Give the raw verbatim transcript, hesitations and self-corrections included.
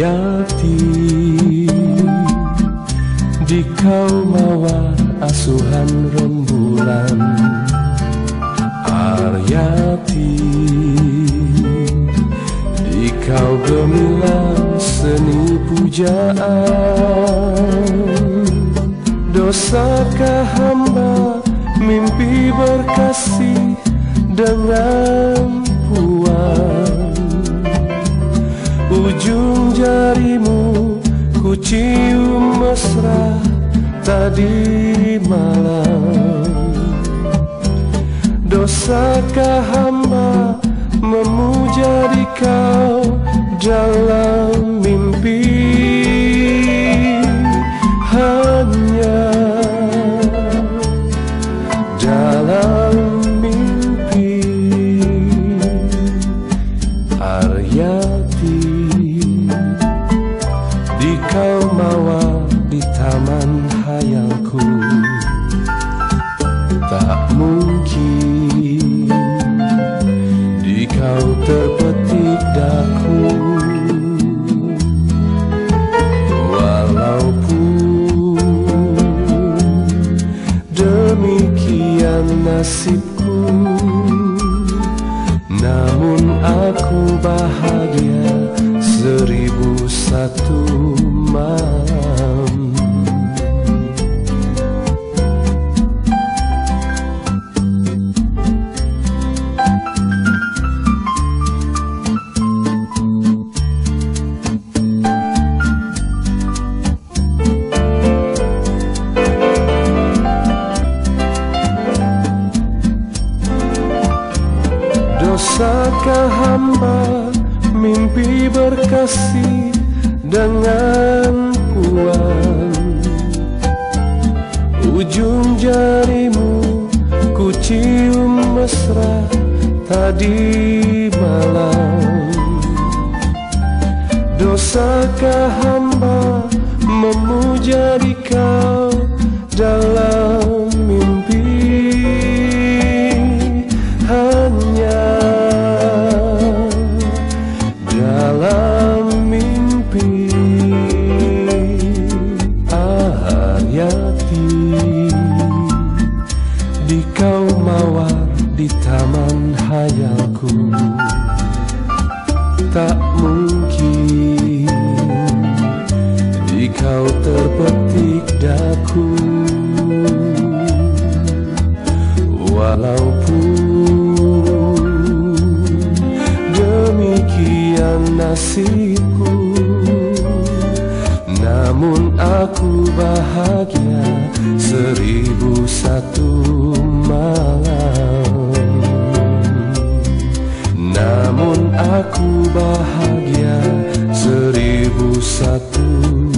Aryati, di kau mawar asuhan rembulan. Aryati, di kau gemilang seni pujaan. Dosakah hamba mimpi berkasih dengan puan? Ujung jarimu ku cium mesra tadi malam. Dosakah hamba memuja di kau dalam mimpi? Hanya dalam mimpi. Aryati, di kau mawar di taman hayalku. Tak mungkin di kau terpetik daku. Demikian nasibku, namun aku bahagia seribu satu malam. Dosakah hamba mimpi berkasih dengan puan? Ujung jarimu ku cium mesra tadi malam. Dosakah hamba memuja di kau dalam mimpi? Hanya dalam mimpi. Aryati, di kau mawar di taman hayalku. Tak mungkin di kau terpetik daku. Walaupun demikian nasibku, namun aku bahagia seribu satu malam. Namun aku bahagia seribu satu